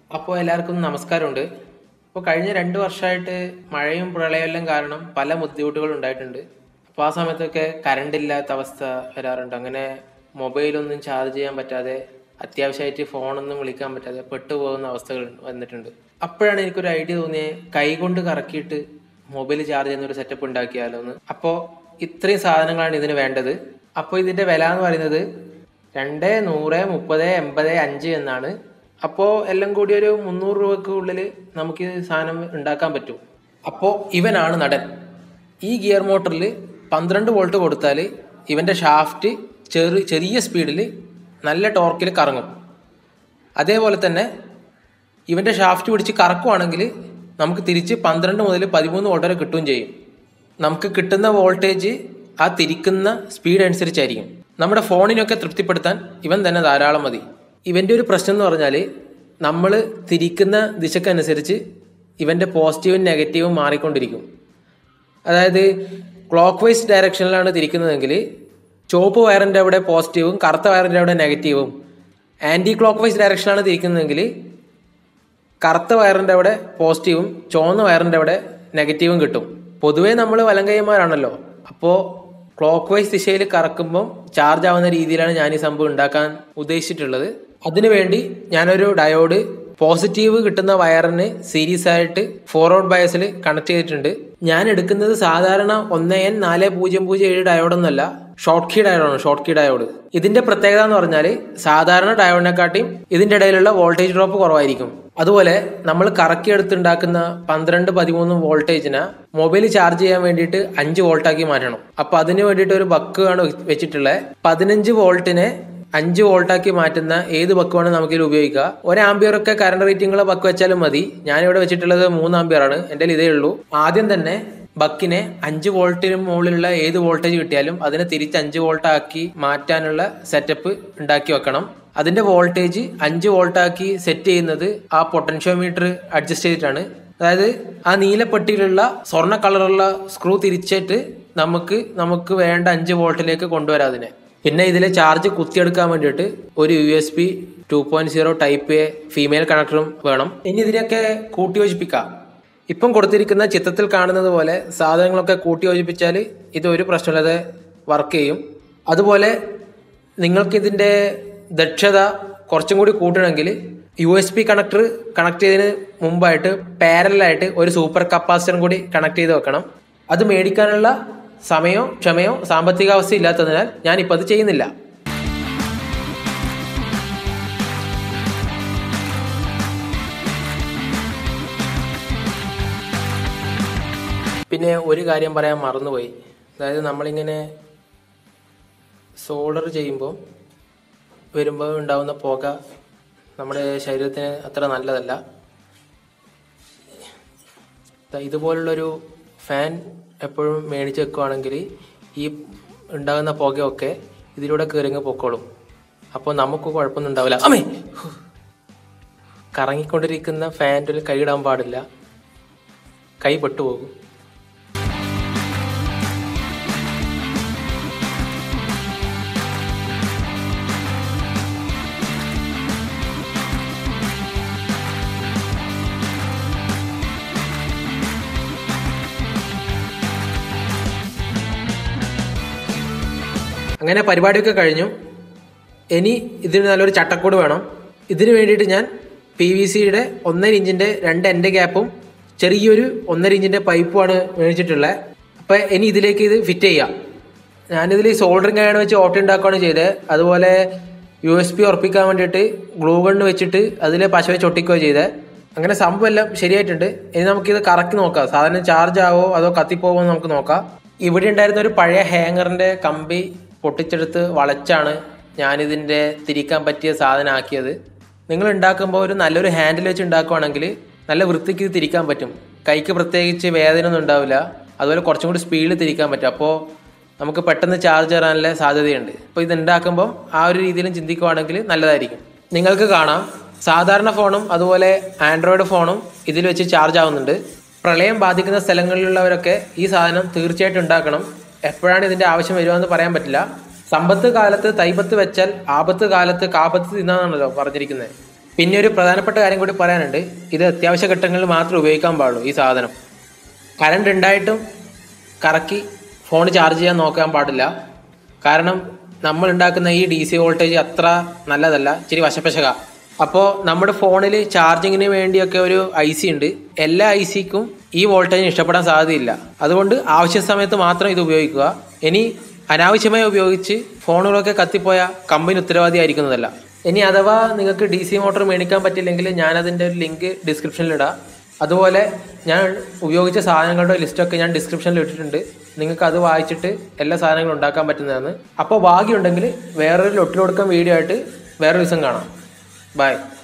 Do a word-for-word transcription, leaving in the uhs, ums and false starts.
അപ്പോൾ എല്ലാവർക്കും നമസ്കാരമുണ്ട്. അപ്പോൾ കഴിഞ്ഞ രണ്ട് വർഷമായിട്ട് മഴയും പ്രളയമെല്ലാം കാരണം പല ബുദ്ധിമുട്ടുകളും ഉണ്ടായിട്ടുണ്ട്. അപ്പോൾ ആ സമയത്തൊക്കെ കറണ്ട് ഇല്ലാത്ത അവസ്ഥ വരാറുണ്ട്. അങ്ങനെ മൊബൈലൊന്നും ചാർജ് ചെയ്യാൻ പറ്റാതെ, അത്യാവശ്യമായിട്ട് ഫോണൊന്നും വിളിക്കാൻ പറ്റാതെ പെട്ടുപോകുന്ന അവസ്ഥകൾ വന്നിട്ടുണ്ട്. അപ്പോഴാണ് എനിക്കൊരു ഐഡിയ തോന്നിയത്, കൈ കൊണ്ട് കറക്കിയിട്ട് മൊബൈൽ ചാർജ് ചെയ്യുന്ന ഒരു സെറ്റപ്പ് ഉണ്ടാക്കിയാലോ എന്ന്. അപ്പോൾ ഇത്രയും സാധനങ്ങളാണ് ഇതിന് വേണ്ടത്. അപ്പോൾ ഇതിൻ്റെ വില എന്ന് പറയുന്നത് രണ്ട് നൂറ് മുപ്പത് എൺപത് അഞ്ച് എന്നാണ്. അപ്പോൾ എല്ലാം കൂടി ഒരു മുന്നൂറ് രൂപയ്ക്ക് ഉള്ളിൽ നമുക്ക് ഈ സാധനം ഉണ്ടാക്കാൻ പറ്റും. അപ്പോൾ ഇവനാണ് നടൻ. ഈ ഗിയർ മോട്ടറിൽ പന്ത്രണ്ട് വോൾട്ട് കൊടുത്താൽ ഇവൻ്റെ ഷാഫ്റ്റ് ചെറു ചെറിയ സ്പീഡിൽ നല്ല ടോർക്കിൽ കറങ്ങും. അതേപോലെ തന്നെ ഇവൻ്റെ ഷാഫ്റ്റ് പിടിച്ച് കറക്കുവാണെങ്കിൽ നമുക്ക് തിരിച്ച് പന്ത്രണ്ട് മുതൽ പതിമൂന്ന് വോൾട്ട് വരെ കിട്ടുകയും ചെയ്യും. നമുക്ക് കിട്ടുന്ന വോൾട്ടേജ് ആ തിരിക്കുന്ന സ്പീഡ് അനുസരിച്ചായിരിക്കും. നമ്മുടെ ഫോണിനൊക്കെ തൃപ്തിപ്പെടുത്താൻ ഇവൻ തന്നെ ധാരാളം മതി. ഇവൻ്റെ ഒരു പ്രശ്നം എന്ന് പറഞ്ഞാൽ, നമ്മൾ തിരിക്കുന്ന ദിശക്കനുസരിച്ച് ഇവൻ്റെ പോസിറ്റീവും നെഗറ്റീവും മാറിക്കൊണ്ടിരിക്കും. അതായത് ക്ലോക്ക് വൈസ് ഡയറക്ഷനിലാണ് തിരിക്കുന്നതെങ്കിൽ ചുവപ്പ് വയറിൻ്റെ അവിടെ പോസിറ്റീവും കറുത്ത വയറിൻ്റെ അവിടെ നെഗറ്റീവും, ആൻറ്റി ക്ലോക്ക് വൈസ് ഡയറക്ഷനിലാണ് തിരിക്കുന്നതെങ്കിൽ കറുത്ത വയറിൻ്റെ അവിടെ പോസിറ്റീവും ചുവന്ന വയറിൻ്റെ അവിടെ നെഗറ്റീവും കിട്ടും. പൊതുവേ നമ്മൾ വലങ്കൈമാരാണല്ലോ, അപ്പോൾ ക്ലോക്ക് വൈസ് ദിശയിൽ കറക്കുമ്പം ചാർജ് ആവുന്ന രീതിയിലാണ് ഞാൻ ഈ സംഭവം ഉണ്ടാക്കാൻ ഉദ്ദേശിച്ചിട്ടുള്ളത്. അതിനുവേണ്ടി ഞാനൊരു ഡയോഡ് പോസിറ്റീവ് കിട്ടുന്ന വയറിന് സീരീസ് ആയിട്ട് ഫോർവേഡ് ബയസിൽ കണക്ട് ചെയ്തിട്ടുണ്ട്. ഞാൻ എടുക്കുന്നത് സാധാരണ ഒന്ന് എൻ നാല് പൂജ്യം പൂജ്യം ഏഴ് ഡയോഡൊന്നുമല്ല, ഷോർട്ട് കീ ഡയോഡാണ്. ഷോർട്ട് കീ ഡയോഡ് ഇതിന്റെ പ്രത്യേകത എന്ന് പറഞ്ഞാൽ, സാധാരണ ഡയോഡിനെക്കാട്ടിയും ഇതിന്റെ ഇടയിലുള്ള വോൾട്ടേജ് ഡ്രോപ്പ് കുറവായിരിക്കും. അതുപോലെ നമ്മൾ കറക്കി എടുത്തുണ്ടാക്കുന്ന പന്ത്രണ്ട് പതിമൂന്ന് വോൾട്ടേജിനെ മൊബൈൽ ചാർജ് ചെയ്യാൻ വേണ്ടിയിട്ട് അഞ്ച് വോൾട്ടാക്കി മാറ്റണം. അപ്പൊ അതിന് വേണ്ടിയിട്ട് ഒരു ബക്ക് ആണ് വെച്ചിട്ടുള്ളത്. പതിനഞ്ച് വോൾട്ടിനെ അഞ്ച് വോൾട്ടാക്കി മാറ്റുന്ന ഏത് ബക്ക് വേണം നമുക്കിത് ഉപയോഗിക്കുക. ഒരു ആംബിയർ ഒക്കെ കറണ്ട് റേറ്റിംഗുള്ള ബക്ക് വെച്ചാലും മതി. ഞാനിവിടെ വെച്ചിട്ടുള്ളത് മൂന്ന് ആംബിയർ ആണ്. എൻ്റെ ഇതേ ഉള്ളൂ. ആദ്യം തന്നെ ബക്കിനെ അഞ്ച് വോൾട്ടിന് മുകളിലുള്ള ഏത് വോൾട്ടേജ് കിട്ടിയാലും അതിനെ തിരിച്ച് അഞ്ച് വോൾട്ട് ആക്കി മാറ്റാനുള്ള സെറ്റപ്പ് ഉണ്ടാക്കി വെക്കണം. അതിന്റെ വോൾട്ടേജ് അഞ്ച് വോൾട്ടാക്കി സെറ്റ് ചെയ്യുന്നത് ആ പൊട്ടൻഷ്യോമീറ്റർ അഡ്ജസ്റ്റ് ചെയ്തിട്ടാണ്. അതായത് ആ നീലപ്പെട്ടിയിലുള്ള സ്വർണ്ണ കളറുള്ള സ്ക്രൂ തിരിച്ചിട്ട് നമുക്ക് നമുക്ക് വേണ്ട അഞ്ച് വോൾട്ടിലേക്ക് കൊണ്ടുവരാം അതിനെ. പിന്നെ ഇതിലെ ചാർജ് കുത്തിയെടുക്കാൻ വേണ്ടിയിട്ട് ഒരു U S B two point zero type A female കണക്ടറും വേണം. ഇനി ഇതിനൊക്കെ കൂട്ടി യോജിപ്പിക്കാം. ഇപ്പം കൊടുത്തിരിക്കുന്ന ചിത്രത്തിൽ കാണുന്നത് പോലെ സാധനങ്ങളൊക്കെ കൂട്ടി യോജിപ്പിച്ചാൽ ഇത് ഒരു പ്രശ്നമില്ലാതെ വർക്ക് ചെയ്യും. അതുപോലെ നിങ്ങൾക്കിതിൻ്റെ ദക്ഷത കുറച്ചും കൂടി കൂട്ടണമെങ്കിൽ U S B connector connect ചെയ്തതിന് മുമ്പായിട്ട് പാരലായിട്ട് ഒരു സൂപ്പർ കപ്പാസിറ്ററും കൂടി കണക്ട് ചെയ്ത് വെക്കണം. അത് മേടിക്കാനുള്ള സമയമോ ക്ഷമയോ സാമ്പത്തികാവസ്ഥ ഇല്ലാത്തതിനാൽ ഞാനിപ്പോൾ അത് ചെയ്യുന്നില്ല. പിന്നെ ഒരു കാര്യം പറയാൻ മറന്നുപോയി. അതായത് നമ്മളിങ്ങനെ സോൾഡർ ചെയ്യുമ്പോൾ വരുമ്പോൾ ഉണ്ടാകുന്ന പുക നമ്മുടെ ശരീരത്തിന് അത്ര നല്ലതല്ല. ഇതുപോലുള്ളൊരു ഫാൻ എപ്പോഴും മേടിച്ച് വെക്കുകയാണെങ്കിൽ ഈ ഉണ്ടാകുന്ന പുകയൊക്കെ ഇതിലൂടെ കയറിങ്ങ് പൊക്കോളും. അപ്പോൾ നമുക്ക് കുഴപ്പമൊന്നും ഉണ്ടാവില്ല. അമ്മേ, കറങ്ങിക്കൊണ്ടിരിക്കുന്ന ഫാനിൽ കൈ ഇടാൻ പാടില്ല, കൈ പെട്ടുപോകും. അങ്ങനെ പരിപാടിയൊക്കെ കഴിഞ്ഞു. ഇനി ഇതിന് നല്ലൊരു ചട്ടക്കൂട് വേണം. ഇതിന് വേണ്ടിയിട്ട് ഞാൻ പി വി സിയുടെ ഒന്നര ഇഞ്ചിൻ്റെ രണ്ട് എൻ്റെ ഗ്യാപ്പും ചെറിയൊരു ഒന്നര ഇഞ്ചിൻ്റെ പൈപ്പുമാണ് മേടിച്ചിട്ടുള്ളത്. അപ്പോൾ ഇനി ഇതിലേക്ക് ഇത് ഫിറ്റ് ചെയ്യാം. ഞാനിതിൽ സോൾഡറിങ് അയൺ വെച്ച് ഓട്ട ഉണ്ടാക്കുകയാണ് ചെയ്തത്. അതുപോലെ യു എസ് ബി ഉറപ്പിക്കാൻ വേണ്ടിയിട്ട് ഗ്ലൂ ഗണ്ണ് വെച്ചിട്ട് അതിൽ പശ വെച്ച് ഒട്ടിക്കുകയോ ചെയ്തത്. അങ്ങനെ സംഭവം എല്ലാം ശരിയായിട്ടുണ്ട്. ഇനി നമുക്കിത് കറക്കി നോക്കാം, സാധനം ചാർജ് ആവോ അതോ കത്തിപ്പോവോ എന്ന് നമുക്ക് നോക്കാം. ഇവിടെ ഉണ്ടായിരുന്ന ഒരു പഴയ ഹാങ്ങറിൻ്റെ കമ്പി പൊട്ടിച്ചെടുത്ത് വളച്ചാണ് ഞാനിതിൻ്റെ തിരിക്കാൻ പറ്റിയ സാധനം ആക്കിയത്. നിങ്ങൾ ഉണ്ടാക്കുമ്പോൾ ഒരു നല്ലൊരു ഹാൻഡിൽ വെച്ച് ഉണ്ടാക്കുവാണെങ്കിൽ നല്ല വൃത്തിക്ക് ഇത് തിരിക്കാൻ പറ്റും. കൈക്ക് പ്രത്യേകിച്ച് വേദന ഒന്നും ഉണ്ടാവില്ല. അതുപോലെ കുറച്ചും കൂടി സ്പീഡിൽ തിരിക്കാൻ പറ്റും. അപ്പോൾ നമുക്ക് പെട്ടെന്ന് ചാർജ് കയറാനുള്ള സാധ്യതയുണ്ട്. അപ്പോൾ ഇത് ഉണ്ടാക്കുമ്പോൾ ആ ഒരു രീതിയിലും ചിന്തിക്കുവാണെങ്കിൽ നല്ലതായിരിക്കും. നിങ്ങൾക്ക് കാണാം, സാധാരണ ഫോണും അതുപോലെ ആൻഡ്രോയിഡ് ഫോണും ഇതിൽ വെച്ച് ചാർജ് ആവുന്നുണ്ട്. പ്രളയം ബാധിക്കുന്ന സ്ഥലങ്ങളിലുള്ളവരൊക്കെ ഈ സാധനം തീർച്ചയായിട്ടും ഉണ്ടാക്കണം. എപ്പോഴാണ് ഇതിൻ്റെ ആവശ്യം വരുവാന്ന് പറയാൻ പറ്റില്ല. സമ്പത്ത് കാലത്ത് തൈപത്ത് വെച്ചാൽ ആപത്ത് കാലത്ത് കാപത്ത് തിന്നാന്നാണല്ലോ പറഞ്ഞിരിക്കുന്നത്. പിന്നെ ഒരു പ്രധാനപ്പെട്ട കാര്യം കൂടി പറയാനുണ്ട്. ഇത് അത്യാവശ്യ ഘട്ടങ്ങളിൽ മാത്രം ഉപയോഗിക്കാൻ പാടുള്ളൂ. ഈ സാധനം കറണ്ട് ഉണ്ടായിട്ടും കറക്കി ഫോൺ ചാർജ് ചെയ്യാൻ നോക്കാൻ പാടില്ല. കാരണം നമ്മൾ ഉണ്ടാക്കുന്ന ഈ ഡി സി വോൾട്ടേജ് അത്ര നല്ലതല്ല, ഇച്ചിരി വശപ്പശക. അപ്പോൾ നമ്മുടെ ഫോണിൽ ചാർജിങ്ങിന് വേണ്ടിയൊക്കെ ഒരു ഐ സി ഉണ്ട്. എല്ലാ ഐ സിക്കും ഈ വോൾട്ടേജിന് ഇഷ്ടപ്പെടാൻ സാധ്യതയില്ല. അതുകൊണ്ട് ആവശ്യ സമയത്ത് മാത്രം ഇത് ഉപയോഗിക്കുക. ഇനി അനാവശ്യമായി ഉപയോഗിച്ച് ഫോണുകളൊക്കെ കത്തിപ്പോയ കമ്പനി ഉത്തരവാദിയായിരിക്കുന്നതല്ല. ഇനി അഥവാ നിങ്ങൾക്ക് ഡി സി മോട്ടോർ മേടിക്കാൻ പറ്റില്ലെങ്കിൽ ഞാനതിൻ്റെ ഒരു ലിങ്ക് ഡിസ്ക്രിപ്ഷനിലിടാം. അതുപോലെ ഞാൻ ഉപയോഗിച്ച സാധനങ്ങളുടെ ലിസ്റ്റൊക്കെ ഞാൻ ഡിസ്ക്രിപ്ഷനിൽ ഇട്ടിട്ടുണ്ട്. നിങ്ങൾക്ക് അത് വായിച്ചിട്ട് എല്ലാ സാധനങ്ങളും ഉണ്ടാക്കാൻ പറ്റുന്നതാണ്. അപ്പോൾ ഭാഗ്യമുണ്ടെങ്കിൽ വേറൊരു ലൊട്ടിലൊടുക്കം വീഡിയോ ആയിട്ട് വേറൊരു ദിവസം കാണാം. ബൈ.